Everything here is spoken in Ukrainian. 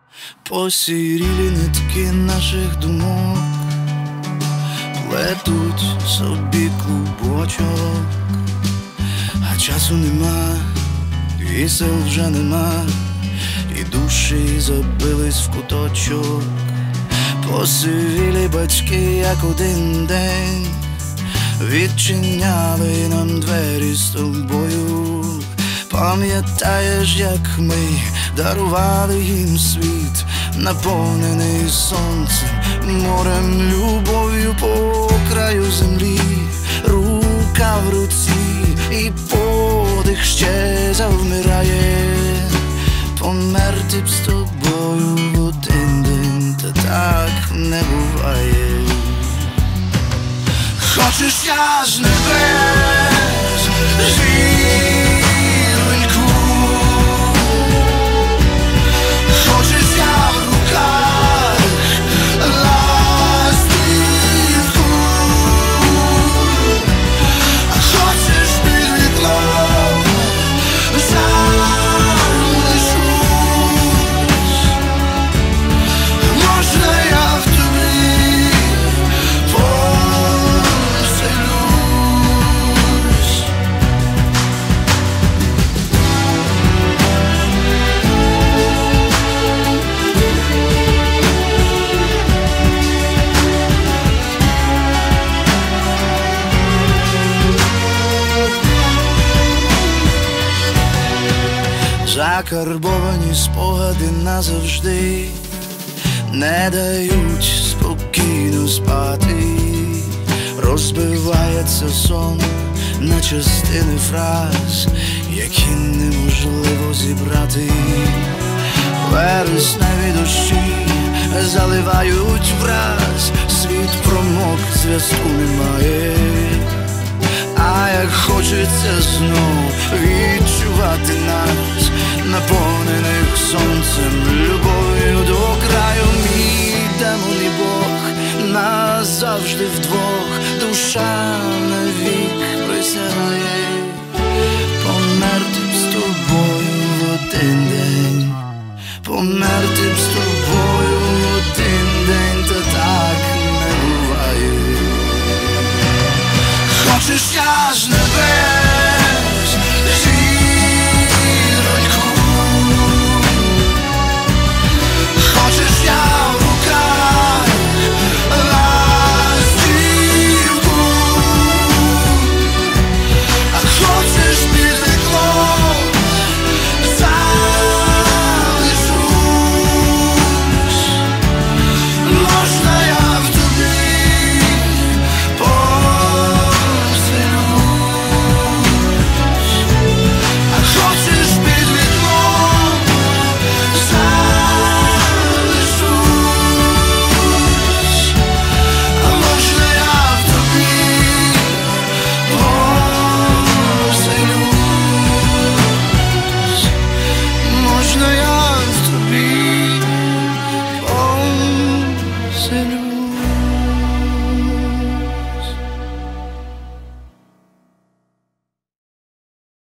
посірілі нитки наших думок плетуть собі клубочок, а часу нема, і сил вже нема, і душі забились в куточок. Посивілі батьки, як один день, відчиняли нам двері з тобою. Пам'ятаєш, як ми дарували їм світ, наповнений сонцем, морем, любов'ю по краю землі, рука в руці, і подих ще завмирає. Померти б з тобою в один день, та так не буває. Хочеш, я з небес зірку, хочеш, я в руках ластівку, а хочеш, під вікном залишусь. Можна я в тобі поселюсь? Закарбовані спогади назавжди не дають спокійно спати. Розбивається сон на частини фраз, які неможливо зібрати. Вересневі дощі заливають враз, світ промок, зв'язку немає. А як хочеться знов відчувати нас, наповнених сонцем, любов'ю до краю. Мій демон і Бог назавжди вдвох, душа навік присягає. Померти б з тобою в один день, померти